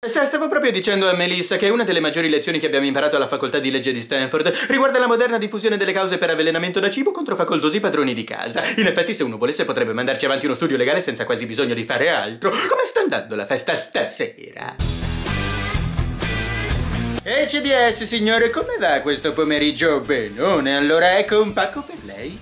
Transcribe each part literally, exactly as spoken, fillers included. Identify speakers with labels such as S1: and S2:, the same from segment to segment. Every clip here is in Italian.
S1: Sa, stavo proprio dicendo a Melissa che una delle maggiori lezioni che abbiamo imparato alla facoltà di legge di Stanford riguarda la moderna diffusione delle cause per avvelenamento da cibo contro facoltosi padroni di casa. In effetti, se uno volesse, potrebbe mandarci avanti uno studio legale senza quasi bisogno di fare altro. Come sta andando la festa stasera? E C D S, signore, come va questo pomeriggio? Benone, allora ecco un pacco per lei.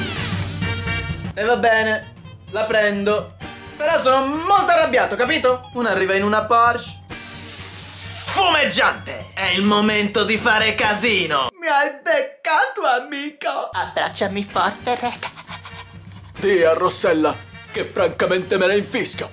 S1: E va bene, la prendo. Però sono molto arrabbiato, capito? Uno arriva in una Porsche sfumeggiante. È il momento di fare casino. Mi hai beccato, amico.
S2: Abbracciami forte, Red.
S3: Dì a Rossella che francamente me ne infischio.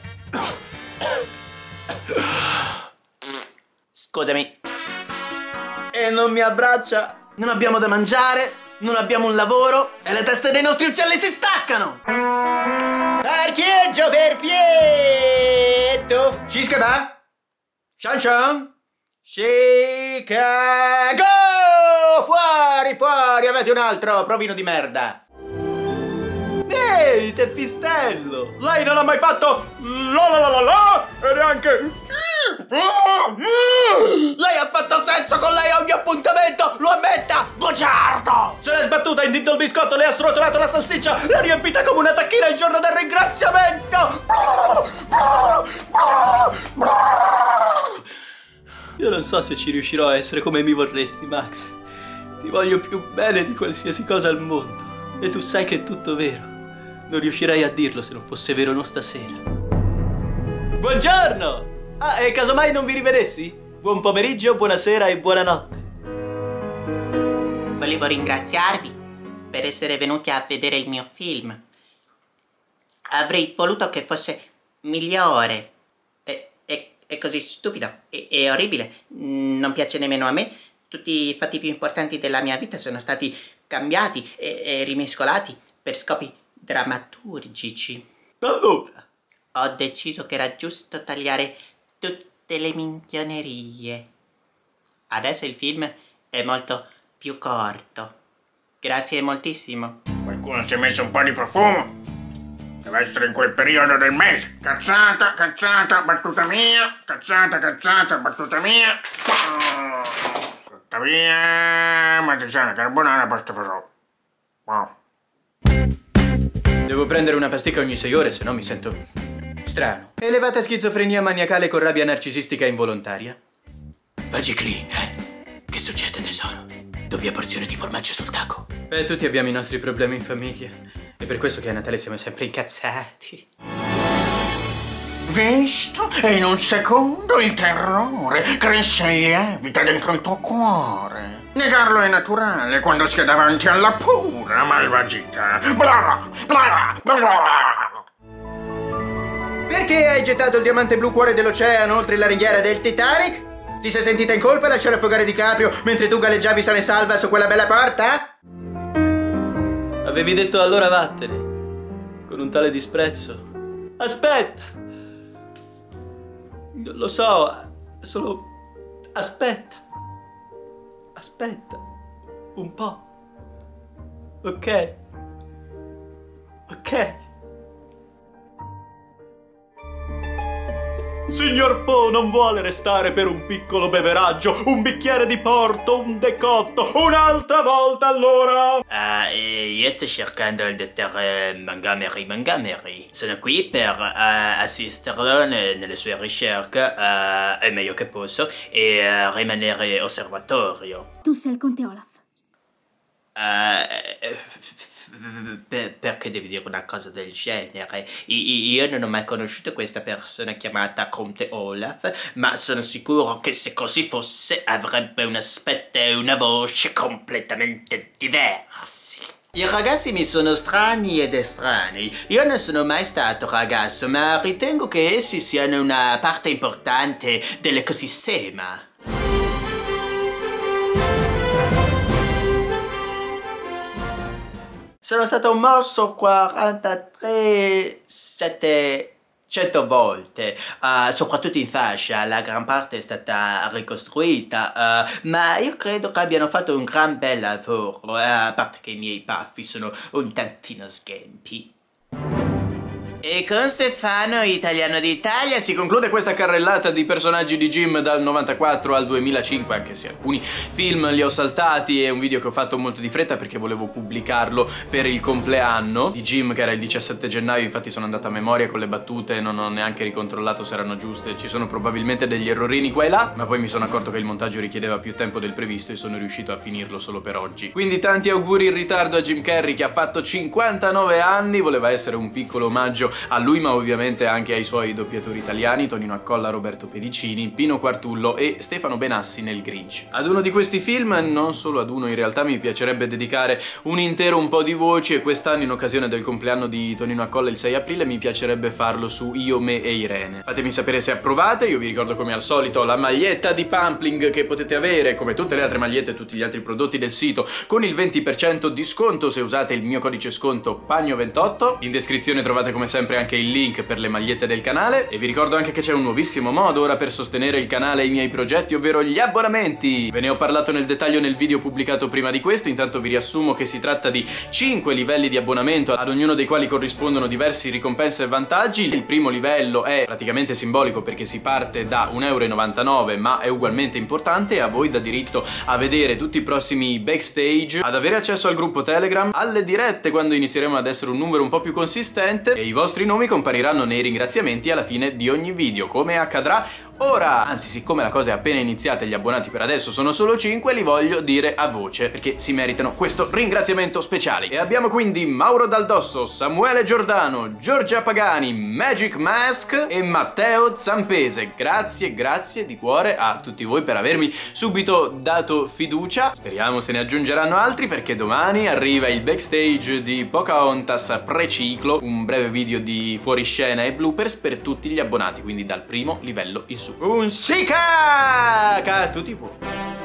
S2: Scusami.
S1: E non mi abbraccia? Non abbiamo da mangiare, non abbiamo un lavoro e le teste dei nostri uccelli si staccano. Parcheggio perfetto. Chicago. Shan Shan. Chicago. Fuori, fuori, avete un altro provino di merda. Ehi, teppistello. Lei non ha mai fatto la la la la la e neanche... Lei ha fatto sesso con lei a ogni appuntamento, lo ammetta, bugiardo! Se l'è sbattuta, ha indito il biscotto, le ha srotolato la salsiccia, l'ha riempita come una tacchina il giorno del ringraziamento! Io non so se ci riuscirò a essere come mi vorresti, Max. Ti voglio più bene di qualsiasi cosa al mondo. E tu sai che è tutto vero. Non riuscirei a dirlo se non fosse vero non stasera. Buongiorno! Ah, e casomai non vi rivedessi? Buon pomeriggio, buonasera e buonanotte.
S2: Volevo ringraziarvi per essere venuti a vedere il mio film. Avrei voluto che fosse migliore. È, è, è così stupido, è, è orribile, non piace nemmeno a me. Tutti i fatti più importanti della mia vita sono stati cambiati e, e rimescolati per scopi drammaturgici.
S1: Allora,
S2: ho deciso che era giusto tagliare tutte le minchionerie. Adesso il film è molto più corto. Grazie moltissimo.
S4: Qualcuno si è messo un po' di profumo. Deve essere in quel periodo del mese. Cazzata, cazzata, battuta mia. Cazzata, cazzata, battuta mia. Tuttavia, matriciana carbonara, pasta fagioli. Wow.
S1: Devo prendere una pasticca ogni sei ore, se no mi sento strano. Elevata schizofrenia maniacale con rabbia narcisistica involontaria. Vagiclean, eh? Che succede, tesoro? Doppia porzione di formaggio sul taco. Beh, tutti abbiamo i nostri problemi in famiglia. È per questo che a Natale siamo sempre incazzati.
S4: Visto? E in un secondo il terrore cresce e lievita dentro il tuo cuore. Negarlo è naturale quando si è davanti alla pura malvagità. Bla bla bla bla.
S1: Perché hai gettato il diamante blu cuore dell'oceano oltre la ringhiera del Titanic? Ti sei sentita in colpa a lasciare affogare DiCaprio mentre tu galleggiavi sana e salva su quella bella porta? Avevi detto allora vattene, con un tale disprezzo. Aspetta! Non lo so, solo... aspetta. Aspetta. Un po'. Ok? Ok? Signor Po non vuole restare per un piccolo beveraggio, un bicchiere di porto, un decotto, un'altra volta allora!
S5: Ah, eh, io sto cercando il dottor eh, Montgomery Montgomery. Sono qui per uh, assisterlo ne nelle sue ricerche uh, il meglio che posso e uh, rimanere osservatorio.
S6: Tu sei il conte Olaf.
S5: Uh, per, perché devi dire una cosa del genere? I, io non ho mai conosciuto questa persona chiamata Conte Olaf, ma sono sicuro che se così fosse avrebbe un aspetto e una voce completamente diversi.
S1: I ragazzi mi sono strani ed estranei. Io non sono mai stato ragazzo, ma ritengo che essi siano una parte importante dell'ecosistema. Sono stato mosso quarantatré settecento volte, uh, soprattutto in fascia, la gran parte è stata ricostruita, uh, ma io credo che abbiano fatto un gran bel lavoro, uh, a parte che i miei baffi sono un tantino sghempi.
S5: E con Stefano, italiano d'Italia, si conclude
S1: questa carrellata di personaggi di Jim dal novantaquattro al duemilacinque, anche se alcuni film li ho saltati. È un video che ho fatto molto di fretta perché volevo pubblicarlo per il compleanno di Jim, che era il diciassette gennaio. Infatti sono andato a memoria con le battute, non ho neanche ricontrollato se erano giuste. Ci sono probabilmente degli errorini qua e là, ma poi mi sono accorto che il montaggio richiedeva più tempo del previsto e sono riuscito a finirlo solo per oggi. Quindi tanti auguri in ritardo a Jim Carrey, che ha fatto cinquantanove anni. Voleva essere un piccolo omaggio a lui, ma ovviamente anche ai suoi doppiatori italiani, Tonino Accolla, Roberto Pedicini, Pino Quartullo e Stefano Benassi nel Grinch. Ad uno di questi film, non solo ad uno in realtà, mi piacerebbe dedicare un intero un po' di voci, e quest'anno, in occasione del compleanno di Tonino Accolla il sei aprile, mi piacerebbe farlo su Io, Me e Irene. Fatemi sapere se approvate. Io vi ricordo come al solito la maglietta di Pumpling, che potete avere come tutte le altre magliette e tutti gli altri prodotti del sito con il venti per cento di sconto se usate il mio codice sconto Pagno ventotto. In descrizione trovate come sempre anche il link per le magliette del canale, e vi ricordo anche che c'è un nuovissimo modo ora per sostenere il canale e i miei progetti, ovvero gli abbonamenti. Ve ne ho parlato nel dettaglio nel video pubblicato prima di questo. Intanto vi riassumo che si tratta di cinque livelli di abbonamento, ad ognuno dei quali corrispondono diversi ricompense e vantaggi. Il primo livello è praticamente simbolico perché si parte da un euro e novantanove, ma è ugualmente importante, e a voi dà diritto a vedere tutti i prossimi backstage, ad avere accesso al gruppo Telegram, alle dirette quando inizieremo ad essere un numero un po' più consistente, e i vostri nomi compariranno nei ringraziamenti alla fine di ogni video, come accadrà ora. Anzi, siccome la cosa è appena iniziata e gli abbonati per adesso sono solo cinque, li voglio dire a voce perché si meritano questo ringraziamento speciale. E abbiamo quindi Mauro Daldosso, Samuele Giordano, Giorgia Pagani, Magic Mask e Matteo Zampese. Grazie, grazie di cuore a tutti voi per avermi subito dato fiducia. Speriamo se ne aggiungeranno altri, perché domani arriva il backstage di Pocahontas Preciclo, un breve video di fuoriscena e bloopers per tutti gli abbonati, quindi dal primo livello in su. Un sica a tutti voi!